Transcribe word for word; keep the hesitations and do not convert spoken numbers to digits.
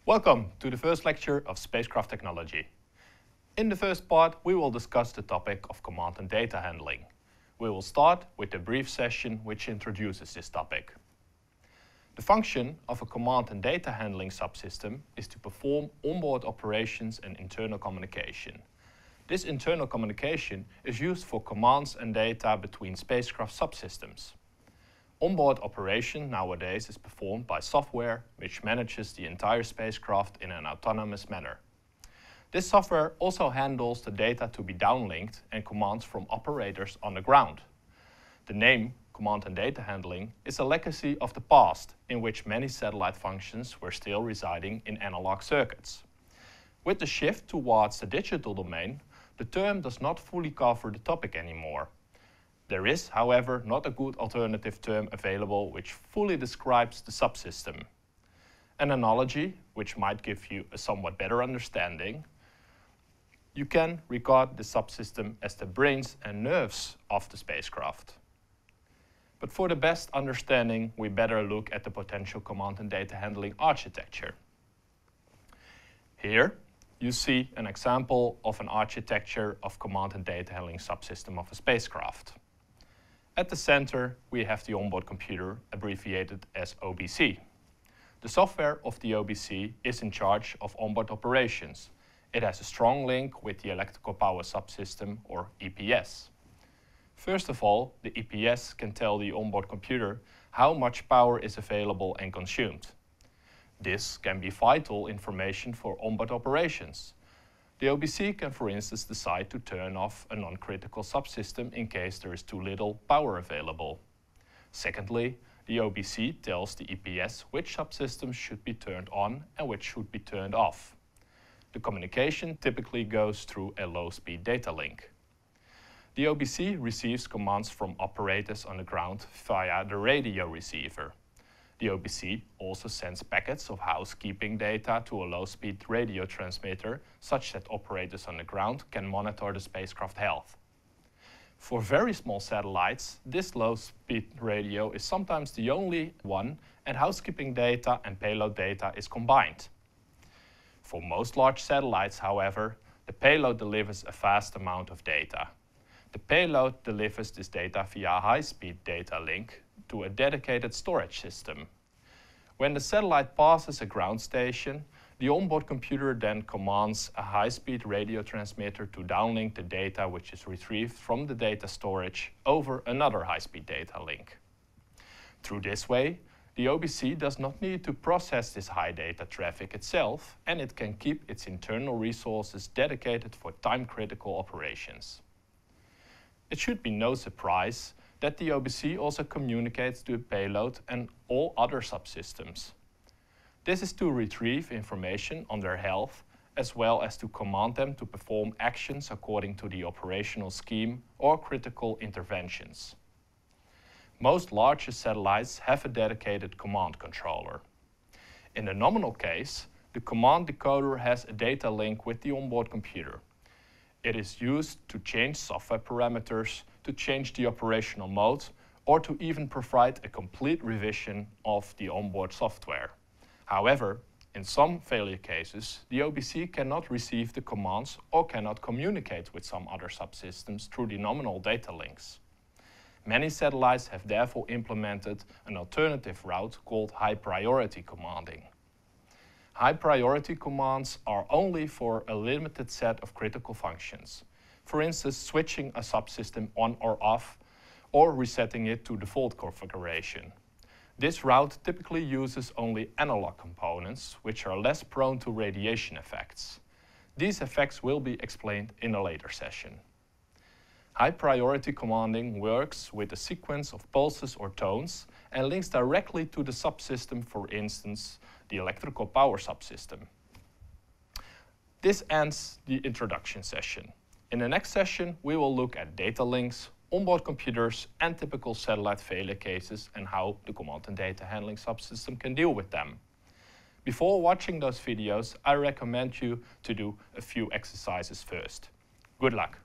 Welcome to the first lecture of Spacecraft Technology. In the first part, we will discuss the topic of command and data handling. We will start with a brief session which introduces this topic. The function of a command and data handling subsystem is to perform onboard operations and internal communication. This internal communication is used for commands and data between spacecraft subsystems. Onboard operation nowadays is performed by software which manages the entire spacecraft in an autonomous manner. This software also handles the data to be downlinked and commands from operators on the ground. The name command and data handling is a legacy of the past in which many satellite functions were still residing in analog circuits. With the shift towards the digital domain, the term does not fully cover the topic anymore. There is, however, not a good alternative term available which fully describes the subsystem. An analogy, which might give you a somewhat better understanding, you can regard the subsystem as the brains and nerves of the spacecraft. But for the best understanding, we better look at the potential command and data handling architecture. Here, you see an example of an architecture of command and data handling subsystem of a spacecraft. At the center, we have the onboard computer, abbreviated as O B C. The software of the O B C is in charge of onboard operations. It has a strong link with the electrical power subsystem, or E P S. First of all, the E P S can tell the onboard computer how much power is available and consumed. This can be vital information for onboard operations. The O B C can, for instance, decide to turn off a non-critical subsystem in case there is too little power available. Secondly, the O B C tells the E P S which subsystems should be turned on and which should be turned off. The communication typically goes through a low-speed data link. The O B C receives commands from operators on the ground via the radio receiver. The O B C also sends packets of housekeeping data to a low-speed radio transmitter, such that operators on the ground can monitor the spacecraft health. For very small satellites, this low-speed radio is sometimes the only one, and housekeeping data and payload data is combined. For most large satellites, however, the payload delivers a vast amount of data. The payload delivers this data via a high-speed data link to a dedicated storage system. When the satellite passes a ground station, the onboard computer then commands a high-speed radio transmitter to downlink the data which is retrieved from the data storage over another high-speed data link. Through this way, the O B C does not need to process this high data traffic itself, and it can keep its internal resources dedicated for time-critical operations. It should be no surprise that the O B C also communicates to the payload and all other subsystems. This is to retrieve information on their health, as well as to command them to perform actions according to the operational scheme or critical interventions. Most larger satellites have a dedicated command controller. In the nominal case, the command decoder has a data link with the onboard computer. It is used to change software parameters, to change the operational mode, or to even provide a complete revision of the onboard software. However, in some failure cases, the O B C cannot receive the commands or cannot communicate with some other subsystems through the nominal data links. Many satellites have therefore implemented an alternative route called high-priority commanding. High-priority commands are only for a limited set of critical functions. For instance, switching a subsystem on or off, or resetting it to default configuration. This route typically uses only analog components, which are less prone to radiation effects. These effects will be explained in a later session. High-priority commanding works with a sequence of pulses or tones and links directly to the subsystem, for instance, the electrical power subsystem. This ends the introduction session. In the next session, we will look at data links, onboard computers, and typical satellite failure cases and how the command and data handling subsystem can deal with them. Before watching those videos, I recommend you to do a few exercises first. Good luck!